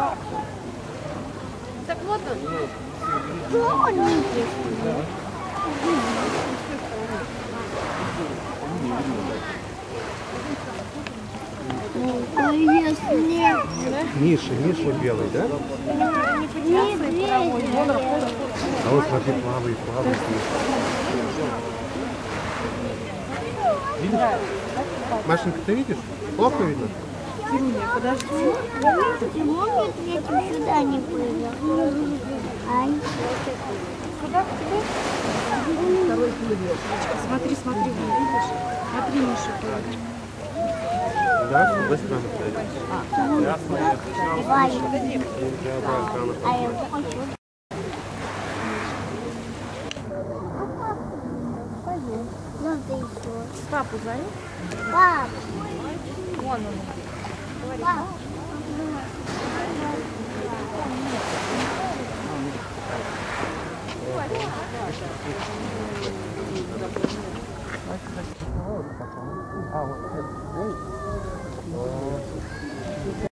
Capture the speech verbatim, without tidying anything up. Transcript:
Так вот он. Миша, Миша белый, да? А вот смотри, плавает, плавает. Видишь? Машенька, ты видишь? Плохо видно? Подожди. Помнит, я тебе сюда не было. Ай. Куда к тебе? Второй плывет. Смотри, смотри, вон, видишь? Смотри, Миша, плывет. Да, с другой стороны подойдем. Ясно. Давай. Да, А я хочу. Надо еще. Папу зови. Пап. Вон он. Пап. А, вот.